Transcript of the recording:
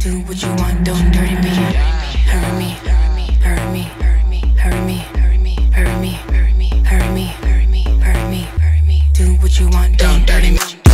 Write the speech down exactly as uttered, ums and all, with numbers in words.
Do what you want, don't dirty me. Hurry me, hurry me, hurry me, hurry me, hurry me, hurry me, hurry me, hurry me, hurry me, hurry me. Do what you want, don't dirty me.